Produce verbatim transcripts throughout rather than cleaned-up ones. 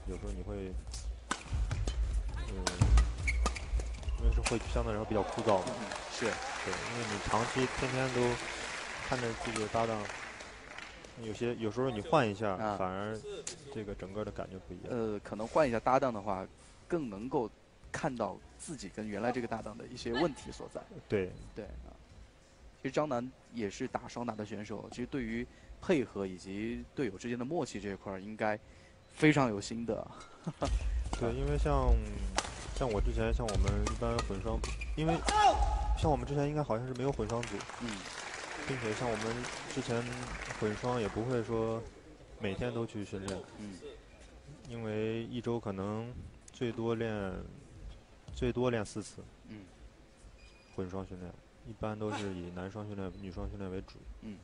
有时候你会，嗯，因为是会相对来说比较枯燥嘛。 嗯，是对，因为你长期天天都看着自己的搭档，有些有时候你换一下， 啊， 反而这个整个的感觉不一样。 呃，可能换一下搭档的话，更能够看到自己跟原来这个搭档的一些问题所在。 对， 对啊，其实张楠也是打双打的选手，其实对于配合以及队友之间的默契这一块儿，应该非常有心得。 对，因为像像我之前像我们一般混双，因为像我们之前应该好像是没有混双组， 嗯， 并且像我们之前混双也不会说每天都去训练， 嗯， 因为一周可能最多练最多练四次， 嗯， 混双训练，一般都是以男双训练、女双训练为主。 嗯。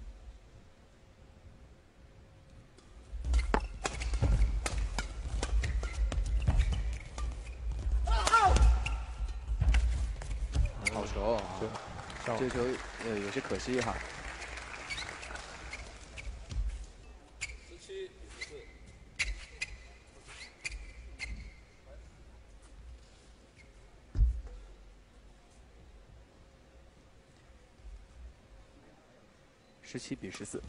好球啊！ 对，像这个球呃有些可惜哈。十七比十四。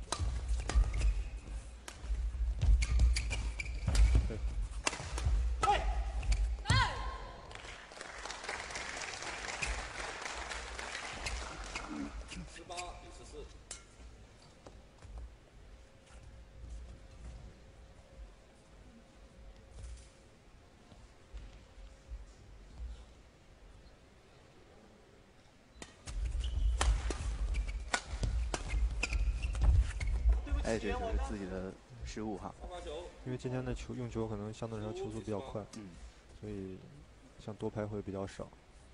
十八比十四。 哎，这就是自己的失误哈。 因为今天的球用球可能相对来说球速比较快， 嗯， 所以像多拍会比较少。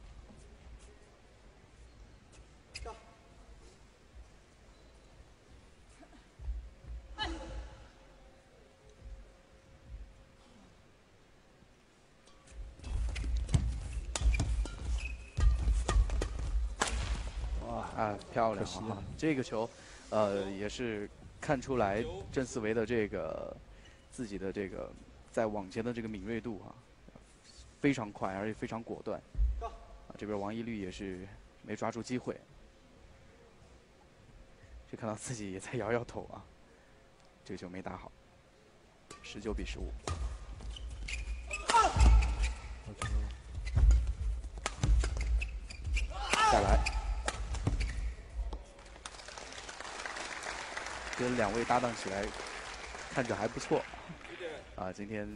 哇啊，漂亮啊！这个球，呃，也是看出来郑思维的这个自己的这个在网前的这个敏锐度啊，非常快，而且非常果断。啊，这边王一律也是没抓住机会，就看到自己也在摇摇头啊，这个球没打好，十九比十五。再来，跟两位搭档起来，看着还不错。啊，今天